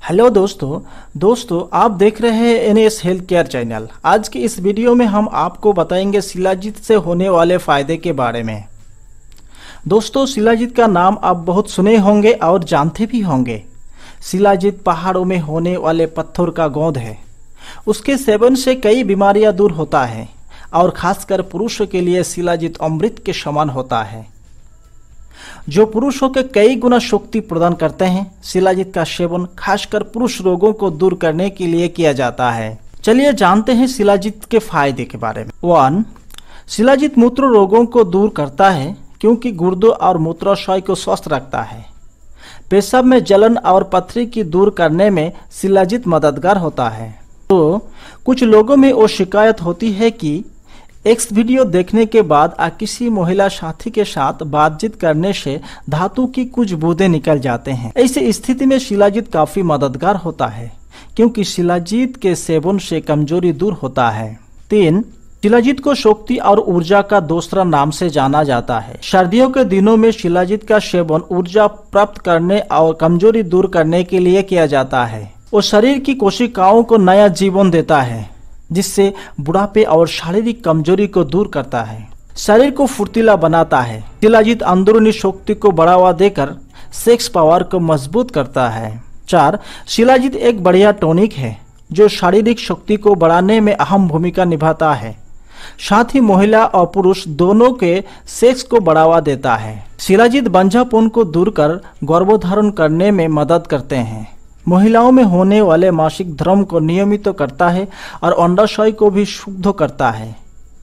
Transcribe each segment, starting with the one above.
Hello दोस्तों आप देख रहे हैं एनएस हेल्थ केयर चैनल। आज की इस वीडियो में हम आपको बताएंगे शिलाजीत से होने वाले फायदे के बारे में। दोस्तों, शिलाजीत का नाम आप बहुत सुने होंगे और जानते भी होंगे। शिलाजीत पहाड़ों में होने वाले पत्थर का गोंद है। उसके सेवन से कई बीमारियां दूर होता है और खासकर पुरुषों के लिए शिलाजीत अमृत के समान होता है, जो पुरुषों के कई गुना शक्ति प्रदान करते हैं। शिलाजीत का सेवन खासकर पुरुष रोगों को दूर करने के लिए किया जाता है। चलिए जानते हैं शिलाजीत के फायदे के बारे में। 1. शिलाजीत मूत्र रोगों को दूर करता है क्योंकि गुर्दों और मूत्राशय को स्वस्थ रखता है। पेशाब में जलन और पथरी की दूर करने में शिलाजीत मददगार होता है। तो कुछ लोगों में वो शिकायत होती है कि एक्स वीडियो देखने के बाद किसी महिला साथी के साथ बातचीत करने से धातु की कुछ बूंदें निकल जाते हैं। ऐसी स्थिति में शिलाजीत काफी मददगार होता है क्योंकि शिलाजीत के सेवन से कमजोरी दूर होता है। 3. शिलाजीत को शक्ति और ऊर्जा का दूसरा नाम से जाना जाता है। सर्दियों के दिनों में शिलाजीत का सेवन ऊर्जा प्राप्त करने और कमजोरी दूर करने के लिए किया जाता है। वो शरीर की कोशिकाओं को नया जीवन देता है, जिससे बुढ़ापे और शारीरिक कमजोरी को दूर करता है। शरीर को फुर्तीला बनाता है। शिलाजीत अंदरूनी शक्ति को बढ़ावा देकर सेक्स पावर को मजबूत करता है। 4. शिलाजीत एक बढ़िया टॉनिक है जो शारीरिक शक्ति को बढ़ाने में अहम भूमिका निभाता है। साथ ही महिला और पुरुष दोनों के सेक्स को बढ़ावा देता है। शिलाजीत बंझापन को दूर कर गर्भधारण करने में मदद करते हैं। महिलाओं में होने वाले मासिक धर्म को नियमित करता है और अंडाशय को भी शुद्ध करता है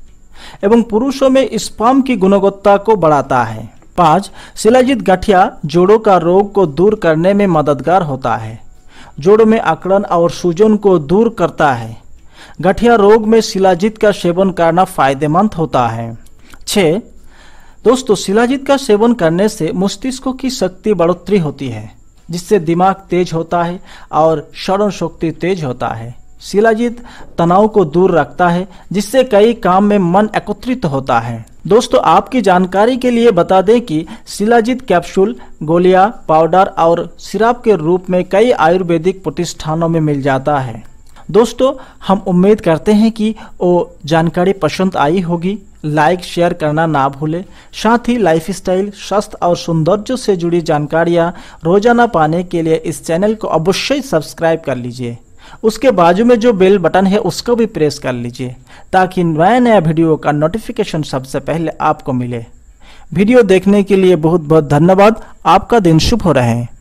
एवं पुरुषों में स्पर्म की गुणवत्ता को बढ़ाता है। 5. शिलाजीत गठिया जोड़ों का रोग को दूर करने में मददगार होता है। जोड़ों में अकड़न और सूजन को दूर करता है। गठिया रोग में शिलाजीत का सेवन करना फायदेमंद होता है। 6. दोस्तों, शिलाजीत का सेवन करने से मस्तिष्क की शक्ति बढ़ोतरी होती है, जिससे दिमाग तेज होता है और स्मरण शक्ति तेज होता है। शिलाजीत तनाव को दूर रखता है, जिससे कई काम में मन एकत्रित होता है। दोस्तों, आपकी जानकारी के लिए बता दें कि शिलाजीत कैप्सूल, गोलियां, पाउडर और सिरप के रूप में कई आयुर्वेदिक प्रतिष्ठानों में मिल जाता है। दोस्तों, हम उम्मीद करते हैं कि वो जानकारी पसंद आई होगी। लाइक शेयर करना ना भूलें। साथ ही लाइफस्टाइल, स्वास्थ्य और सौंदर्य से जुड़ी जानकारियाँ रोजाना पाने के लिए इस चैनल को अवश्य सब्सक्राइब कर लीजिए। उसके बाजू में जो बेल बटन है उसको भी प्रेस कर लीजिए ताकि नया वीडियो का नोटिफिकेशन सबसे पहले आपको मिले। वीडियो देखने के लिए बहुत बहुत धन्यवाद। आपका दिन शुभ हो रहे।